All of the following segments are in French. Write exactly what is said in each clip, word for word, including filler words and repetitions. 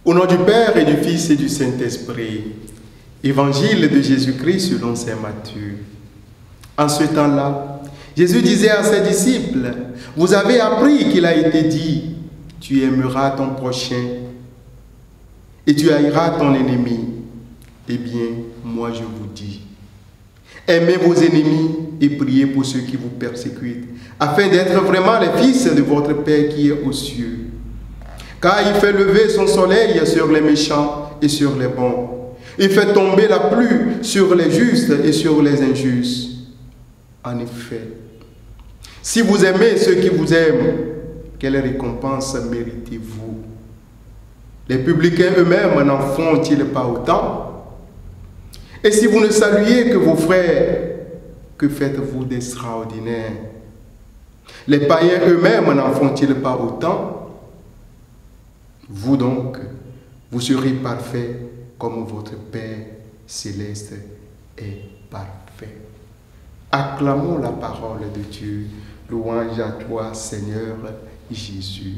Au nom du Père et du Fils et du Saint-Esprit. Évangile de Jésus-Christ selon saint Matthieu. En ce temps-là, Jésus disait à ses disciples, « Vous avez appris qu'il a été dit, tu aimeras ton prochain et tu haïras ton ennemi. Eh bien, moi je vous dis, aimez vos ennemis et priez pour ceux qui vous persécutent, afin d'être vraiment les fils de votre Père qui est aux cieux. Car il fait lever son soleil sur les méchants et sur les bons. Il fait tomber la pluie sur les justes et sur les injustes. En effet, si vous aimez ceux qui vous aiment, quelle récompense méritez-vous? Les publicains eux-mêmes n'en font-ils pas autant? Et si vous ne saluez que vos frères, que faites-vous d'extraordinaire? Les païens eux-mêmes n'en font-ils pas autant? Vous donc, vous serez parfaits comme votre Père céleste est parfait. Acclamons la parole de Dieu. Louange à toi, Seigneur Jésus.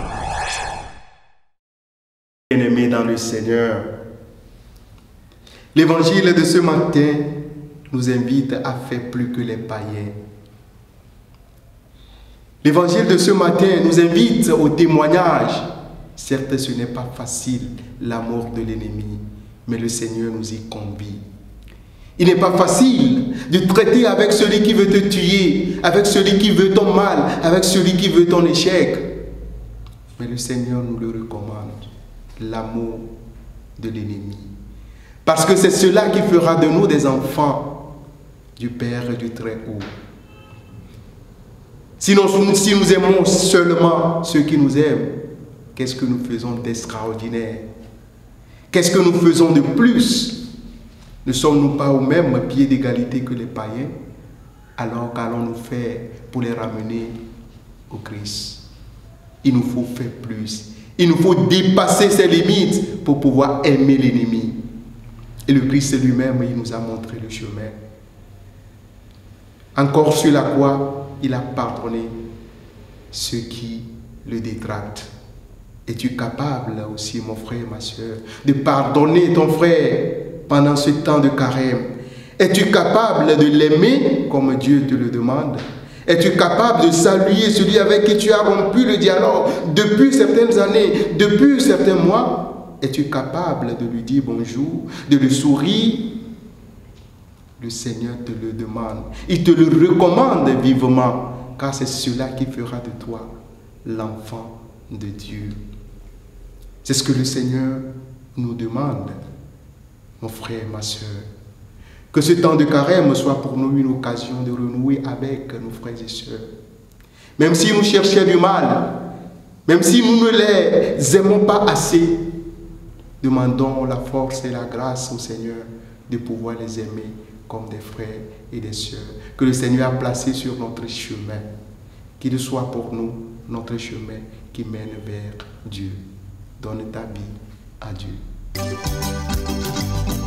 Bien-aimés dans le Seigneur, l'évangile de ce matin nous invite à faire plus que les païens. L'évangile de ce matin nous invite au témoignage. Certes, ce n'est pas facile, la mort de l'ennemi, mais le Seigneur nous y convie. Il n'est pas facile de traiter avec celui qui veut te tuer, avec celui qui veut ton mal, avec celui qui veut ton échec. Mais le Seigneur nous le recommande, l'amour de l'ennemi. Parce que c'est cela qui fera de nous des enfants du Père du Très-Haut. Sinon, si nous aimons seulement ceux qui nous aiment, qu'est-ce que nous faisons d'extraordinaire? Qu'est-ce que nous faisons de plus? Ne sommes-nous pas au même pied d'égalité que les païens? Alors qu'allons-nous faire pour les ramener au Christ? Il nous faut faire plus. Il nous faut dépasser ces limites pour pouvoir aimer l'ennemi. Et le Christ lui-même, il nous a montré le chemin. Encore sur la croix, il a pardonné ceux qui le détractent. Es-tu capable aussi, mon frère et ma soeur, de pardonner ton frère pendant ce temps de carême? Es-tu capable de l'aimer comme Dieu te le demande? Es-tu capable de saluer celui avec qui tu as rompu le dialogue depuis certaines années, depuis certains mois? Es-tu capable de lui dire bonjour, de lui sourire? Le Seigneur te le demande. Il te le recommande vivement, car c'est cela qui fera de toi l'enfant de Dieu. C'est ce que le Seigneur nous demande, mon frère, ma soeur. Que ce temps de carême soit pour nous une occasion de renouer avec nos frères et sœurs. Même si nous cherchions du mal, même si nous ne les aimons pas assez, demandons la force et la grâce au Seigneur de pouvoir les aimer comme des frères et des sœurs que le Seigneur a placés sur notre chemin. Qu'il soit pour nous notre chemin qui mène vers Dieu. Donne ta vie à Dieu.